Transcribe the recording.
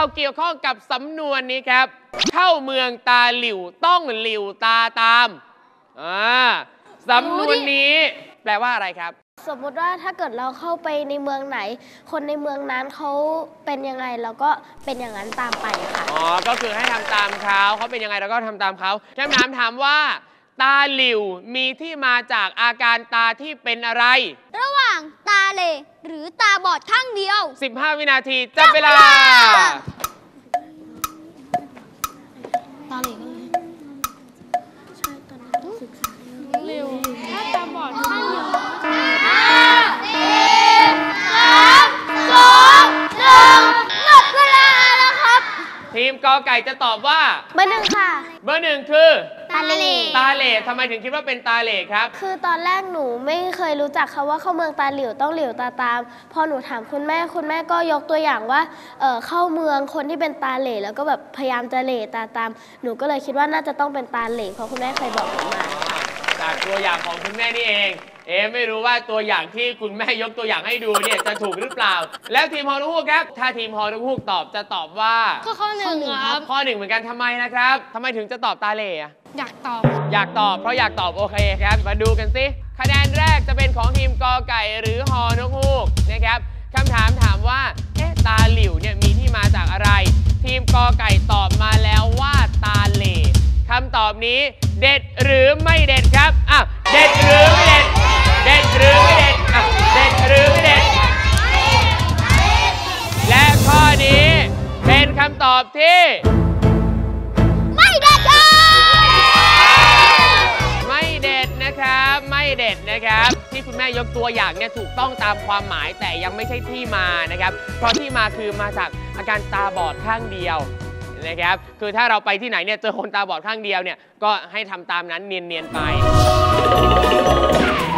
เกี่ยวข้องกับสำนวนนี้ครับเข้าเมืองตาหลิวต้องหลิวตาตามสำนวนนี้แปลว่าอะไรครับสมมติว่าถ้าเกิดเราเข้าไปในเมืองไหนคนในเมืองนั้นเขาเป็นยังไงเราก็เป็นอย่างนั้นตามไปค่ะก็คือให้ทำตามเขาเป็นยังไงเราก็ทำตามเขาคำถามว่าตาหลิวมีที่มาจากอาการตาที่เป็นอะไรระหว่างตาเหล่หรือตาบอดข้างเดียว 15 วินาทีจับเวลาตาเหล่ก็เลยใช่ตอนนี้ศึกษาเร็วถ้าตาบอดข้างเดียวหมดเวลาแล้วครับทีมกอไก่จะตอบว่าเบอร์ 1ค่ะเบอร์ 1คือตาเหล่ทำไมถึงคิดว่าเป็นตาเหล่ครับคือตอนแรกหนูไม่เคยรู้จักคำว่าเข้าเมืองตาหลิวต้องหลิวตาตามพอหนูถามคุณแม่ก็ยกตัวอย่างว่าเข้าเมืองคนที่เป็นตาเหล่แล้วก็แบบพยายามจะเหล่ตาตามหนูก็เลยคิดว่าน่าจะต้องเป็นตาเหล่เพราะคุณแม่เคยบอกหนูมาจากตัวอย่างของคุณแม่นี่เองไม่รู้ว่าตัวอย่างที่คุณแม่ยกตัวอย่างให้ดูเนี่ยจะถูกหรือเปล่าแล้วทีมฮอนุฮูกครับถ้าทีมฮอนุฮูกตอบจะตอบว่าข้อ 1ครับข้อ 1เหมือนกันทำไมนะครับทำไมถึงจะตอบตาเหล่อยากตอบเพราะอยากตอบโอเคครับมาดูกันสิคะแนนแรกจะเป็นของทีมกอไก่หรือฮอนกฮูกนะครับคำถามว่าตาหลิวเนี่ยมีที่มาจากอะไรทีมกอไก่ตอบมาแล้วว่าตาเหล่คำตอบนี้เด็ดหรือไม่เด็ดครับเด็ดหรือไม่เด็ดเด็ดหรือไม่เด็ดเด็ดหรือไม่เด็ดและข้อนี้เป็นคำตอบที่ไม่เด็ดไม่เด็ดนะครับไม่เด็ดนะครับที่คุณแม่ยกตัวอย่างเนี่ยถูกต้องตามความหมายแต่ยังไม่ใช่ที่มานะครับเพราะที่มาคือมาจากอาการตาบอดข้างเดียวนะครับคือถ้าเราไปที่ไหนเนี่ยเจอคนตาบอดข้างเดียวเนี่ยก็ให้ทำตามนั้นเนียนๆไป